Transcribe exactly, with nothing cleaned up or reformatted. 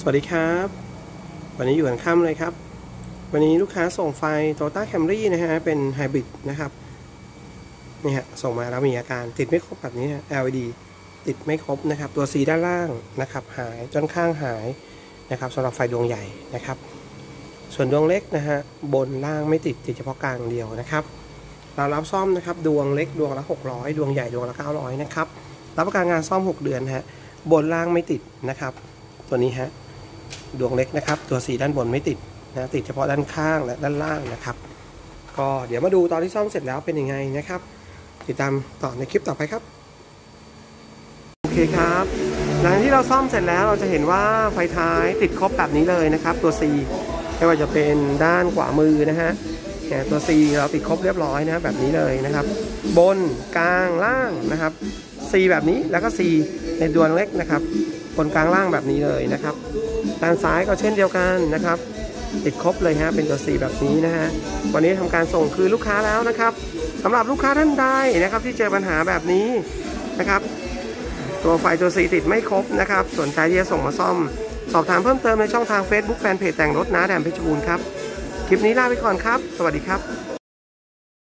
วัสดีครับวันนี้อยู่กันค่ำเลยครับวันนี้ลูกค้าส่งไฟ Toyota Camry นะฮะเป็นไฮบริดนะครับนี่ฮะส่งมาแล้วมีอาการติดไม่ครบแบบนี้ฮะ แอล อี ดี ติดไม่ครบนะครับตัว C ด้านล่างนะครับหายจนข้างหายนะครับสำหรับไฟดวงใหญ่นะครับส่วนดวงเล็กนะฮะบนล่างไม่ติดติดเฉพาะกลางเดียวนะครับเรารับซ่อมนะครับดวงเล็กดวงละหกร้อยดวงใหญ่ดวงละเก้าร้อยนะครับรับประกันงานซ่อมหกเดือนฮะบนล่างไม่ติดนะครับตัวนี้ฮะดวงเล็กนะครับตัวสีด้านบนไม่ติดนะติดเฉพาะด้านข้างและด้านล่างนะครับก็เดี๋ยวมาดูตอนที่ซ่อมเสร็จแล้วเป็นยังไงนะครับติดตามต่อในคลิปต่อไปครับโอเคครับหลังที่เราซ่อมเสร็จแล้วเราจะเห็นว่าไฟท้ายติดครบแบบนี้เลยนะครับตัว C ไม่ว่าจะเป็นด้านขวามือนะฮะตัว C เราติดครบเรียบร้อยนะแบบนี้เลยนะครับบนกลางล่างนะครับ C แบบนี้แล้วก็ C ในดวงเล็กนะครับบนกลางล่างแบบนี้เลยนะครับด้านซ้ายก็เช่นเดียวกันนะครับติดครบเลยฮะเป็นตัว C แบบนี้นะฮะวันนี้ทำการส่งคืนลูกค้าแล้วนะครับสำหรับลูกค้าท่านใดนะครับที่เจอปัญหาแบบนี้นะครับตัวไฟตัว C ติดไม่ครบนะครับสนใจที่จะส่งมาซ่อมสอบถามเพิ่มเติมในช่องทาง Facebook แฟนเพจแต่งรถน้าแดมเพชรบูรณ์ครับคลิปนี้ลาไปก่อนครับสวัสดีครับ